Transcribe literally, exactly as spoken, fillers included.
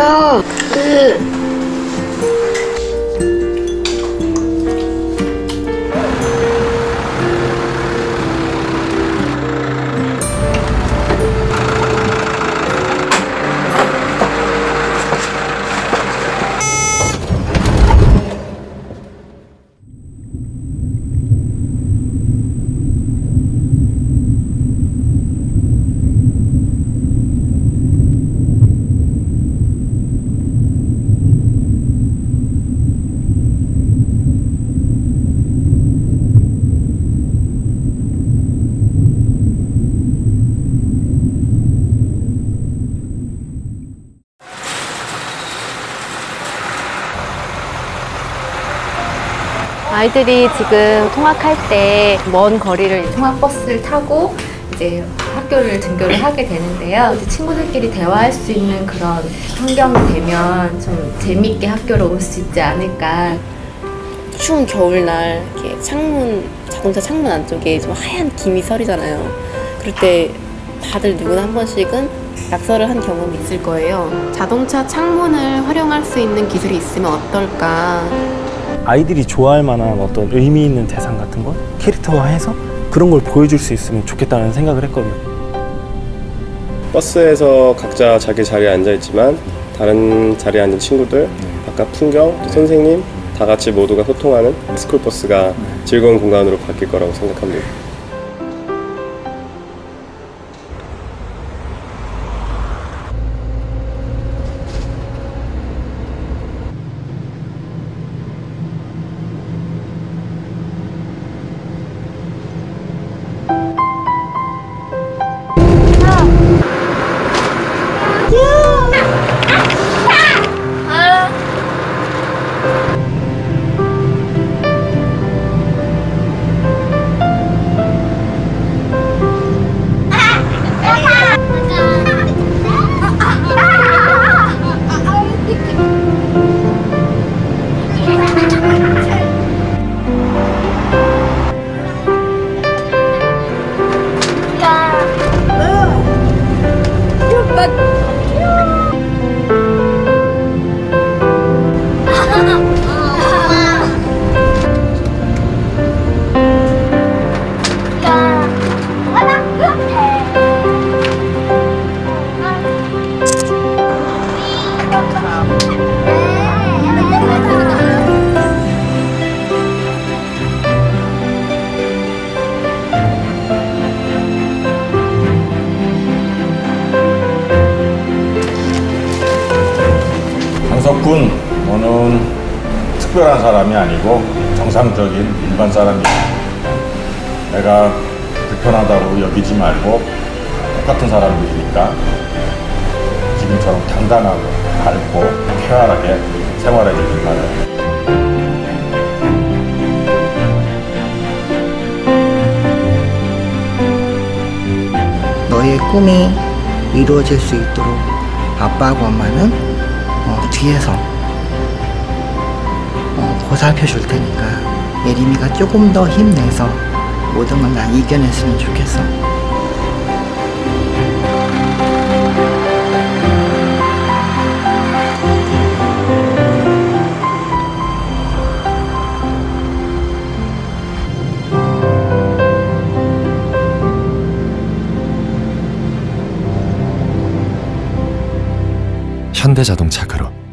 싫어요. 으. 아이들이 지금 통학할 때 먼 거리를 통학버스를 타고 이제 학교를 등교를 하게 되는데요. 이제 친구들끼리 대화할 수 있는 그런 환경이 되면 좀 재밌게 학교를 올 수 있지 않을까. 추운 겨울날 이렇게 창문, 자동차 창문 안쪽에 좀 하얀 김이 서리잖아요. 그럴 때 다들 누구나 한 번씩은 낙서를 한 경험이 있을 거예요. 자동차 창문을 활용할 수 있는 기술이 있으면 어떨까. 아이들이 좋아할 만한 어떤 의미 있는 대상 같은 걸 캐릭터화해서 그런 걸 보여줄 수 있으면 좋겠다는 생각을 했거든요. 버스에서 각자 자기 자리에 앉아있지만 다른 자리에 앉은 친구들, 바깥 풍경, 선생님 다 같이 모두가 소통하는 스쿨버스가 즐거운 공간으로 바뀔 거라고 생각합니다. 한석군, 너는 특별한 사람이 아니고 정상적인 일반 사람이야. 내가 불편하다고 여기지 말고 똑같은 사람들이니까 지금처럼 당당하고 밝고 쾌활하게 생활해 주길 바래. 너의 꿈이 이루어질 수 있도록 아빠하고 엄마는 어, 뒤에서 어, 보살펴 줄 테니까 예림이가 조금 더 힘내서 모든 걸 다 이겨냈으면 좋겠어. 현대자동차 그룹